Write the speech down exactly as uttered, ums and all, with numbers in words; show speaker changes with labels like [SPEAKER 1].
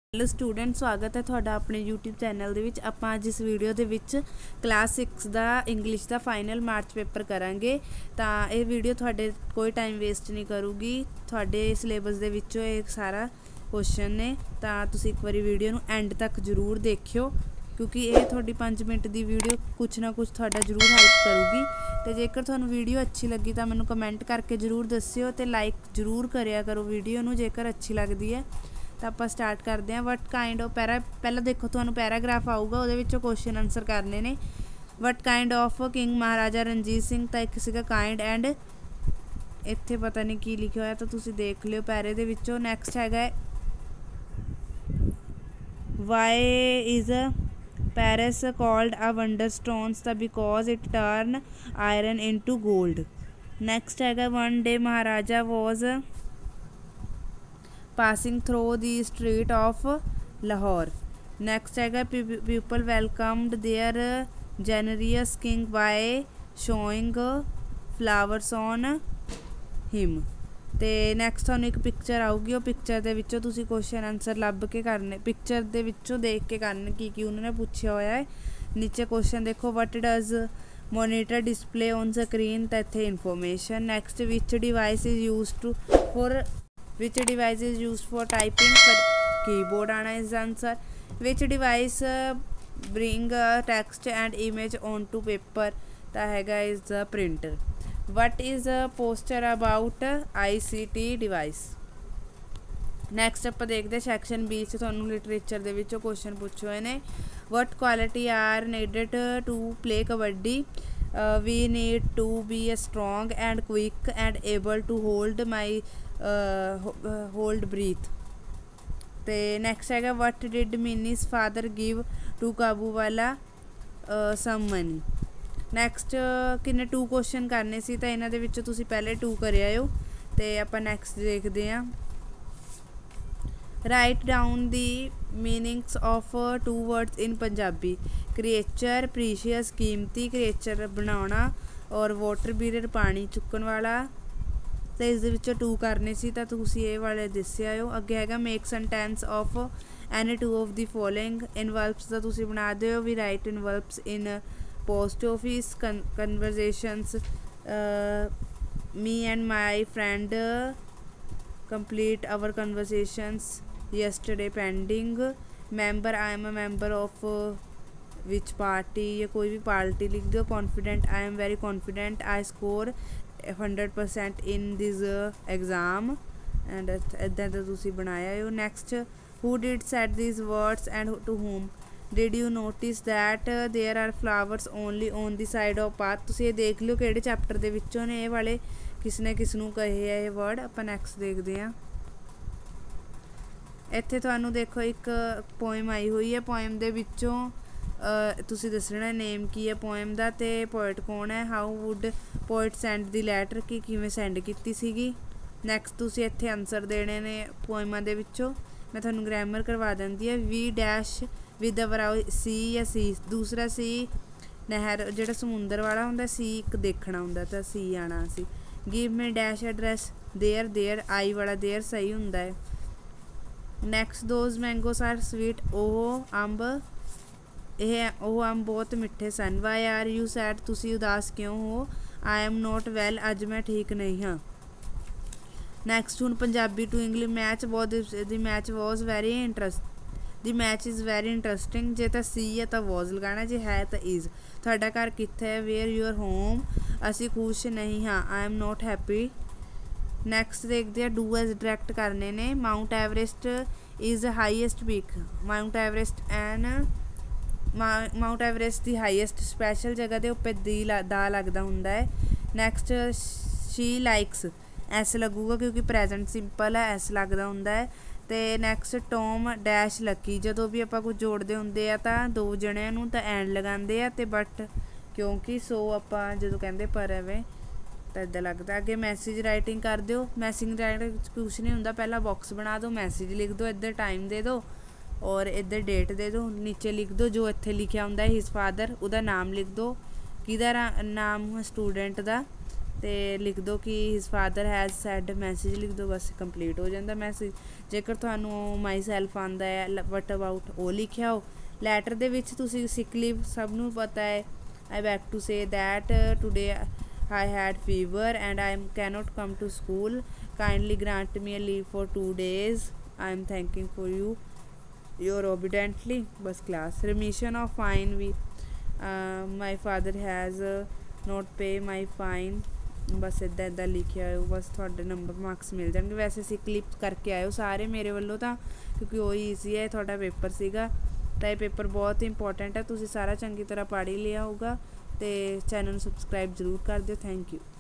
[SPEAKER 1] Hello student, स्वागत है तुहाडा अपने यूट्यूब चैनल दे विच। आपां अज इस वीडियो दे विच क्लास सिक्स दा इंग्लिश दा फाइनल मार्च पेपर करांगे। तां ये वीडियो तुहाडे कोई टाइम वेस्ट नहीं करूगी। तुहाडे सिलेबस दे विचों एक सारा क्वेश्चन ने, तां तुसीं एक बारी वीडियो नूं एंड तक जरूर देखियो, क्योंकि ये थोड़ी पाँच मिनट की वीडियो कुछ ना कुछ तुहाडा जरूर हेल्प करूगी। तो जेकर तुहानूं वीडियो अच्छी लगी तो मैनूं कमेंट करके जरूर दस्सिओ ते लाइक जरूर करिया करो वीडियो नूं जेकर अच्छी लगती है। तो आप स्टार्ट करते हैं। वट काइंड ऑफ पैरा पहला देखो तुहानूं पैराग्राफ आऊगा, उहदे विचों क्वेश्चन आंसर करने ने। What kind of king maharaja Ranjit Singh तो एक सीगा काइंड एंड इत्थे पता नहीं की लिखा होया, तो तुसीं देख लिओ पैरे दे विचों। नैक्सट हैगा why is Paris called a wonder stones the because it turn iron into gold. Next हैगा one day maharaja was passing through the street of Lahore. Next है people welcomed their generous king by showing flowers on him. ते next तुहानूं एक picture आऊगी, वो picture दे विचों तुसीं question answer लभ के करने, पिक्चर दे विचों देख के करने की की उन्होंने पूछा होया है। नीचे क्वेश्चन देखो, what does monitor display on screen, तो इत्थे information. Next which device is use to for Which device is used for typing? पर keyboard आना is the answer. Which device uh, bring uh, text and image onto paper? ता हैगा is the printer. What is a poster about I C T device? Next आप देखते section B च तुहानूं literature दे विचों question पूछे हुए ने। What quality are needed to play kabaddi? Uh, we need to be strong and quick and able to hold my hold breath. तो next है what did Mini's father give to Kabuliwala some money. Next किन्ने two question करने सी, तो इन्हां दे विचों तुसीं पहले टू करे आयो। तो आपां नैक्सट देखते हैं। Write down the meanings of two words in Punjabi. Creature precious कीमती, क्रिएचर बनाना, और वाटर बीरर पानी चुकन वाला। तो इस दे विचों टू करने सी, तो तुसीं ये वाले दस्सिया हो। अगे हैगा make sentence of any two of the following. Involves का तुसीं बना दिओ। We write involves in post office. Conversations me and my friend complete our conversations yesterday pending. Member I am a member of which party, या कोई भी party लिख दो। Confident I am very confident I score hundred percent in this exam and इदा का तुसीं बनाया हो। Next who did set this words and to home. Did you notice that there are flowers only on the side of path. तुसीं ये देख लो किहड़े chapter दे विचों ने ये वाले किसने किसनूं कहे है ये वर्ड। आपां नैक्सट देखते हैं। इत्थे तुहानूं देखो एक पोएम आई हुई है। पोएम दे विचों तुसीं दसना नेम की है पोएम दा, ते पोएट कौन है। How would poet send the letter, कि किवें सेंड कीती सीगी। नैक्सट तुसीं इत्थे आंसर देने ने पोएमां दे विचों। मैं तुहानूं ग्रामर करवा दिंदी है। वी डैश विद अवर सी या सी, दूसरा सी नहर जिहड़ा समुंदर वाला हुंदा, सी एक देखना हुंदा, तो सी आना सी। Give me dash address their, their I वाला देयर सही हुंदा है। Next those mangoes are sweet, ओह अंब यह ਉਹ ਅੰਬ बहुत मिठे सन। वाई आर यू सैड, तुसी उदास क्यों हो। आई एम नॉट वैल, अज मैं ठीक नहीं हाँ। नैक्सट हुण पंजाबी टू इंग्लिश मैच बहुत the match was very interest the match is very interesting. जे तो सी है तो वॉज लगाना, जे है तो इज़। तुहाडा घर कित्थे है, वेयर यूर होम, असी खुश नहीं हाँ, I am not happy. Next देखते हैं डू एज डायरैक्ट करने ने। Mount Everest is highest peak. Mount Everest एन माउंट एवरेस्ट की हाईएस्ट स्पैशल जगह के उत्पर दी दा लगता होंगे है। नैक्सट शी लाइक्स एस लगूगा क्योंकि प्रेजेंट सिंपल है, एस लगता होंगे है। तो नैक्सट टॉम डैश लकी, जो भी आप कुछ जोड़ते होंगे तो दो जणियां तो एंड लगाते हैं, तो बट क्योंकि सो आप जो कहते पर एवें तो इदा लगता। अगे मैसेज राइटिंग कर दो। मैसेज राइटिंग कुछ नहीं होंगे, पहला बॉक्स बना दो, मैसेज लिख दो, इधर टाइम दे दो और इधर डेट दे दो। नीचे लिख दो जो इत्थे लिखा होंगे हिज फादर, उहदा नाम लिख दो, किहदा नाम स्टूडेंट का, ਤੇ ਲਿਖ ਦਿਓ ਕਿ his father has said message ਲਿਖ ਦਿਓ, ਬਸ ਕੰਪਲੀਟ ਹੋ ਜਾਂਦਾ ਮੈਸੇਜ। ਜੇਕਰ ਤੁਹਾਨੂੰ ਮਾਈ ਸੈਲਫ ਆਉਂਦਾ ਹੈ ਵਟ ਅਬਾਊਟ ਉਹ ਲਿਖਿਆ ਹੋ। ਲੈਟਰ ਦੇ ਵਿੱਚ ਤੁਸੀਂ ਸਿਕ ਲੀਵ ਸਭ ਨੂੰ ਪਤਾ ਹੈ। I back to say that today I had fever and I cannot come to school, kindly grant me a leave for two days, I am thanking for you your obediently, बस class. Remission of fine भी my father has note पे माई fine, बस इदा इदा लिखे आयो, बस थोड़े नंबर मार्क्स मिल जाएंगे। वैसे सी क्लिप करके आयो सारे मेरे वालों तो, क्योंकि वो ईजी है, थोड़ा पेपर सीगा तो ये पेपर बहुत इंपॉर्टेंट है, तुसी सारा चंगी तरह पढ़ ही लिया होगा। तो चैनल सबसक्राइब जरूर कर दियो। Thank you.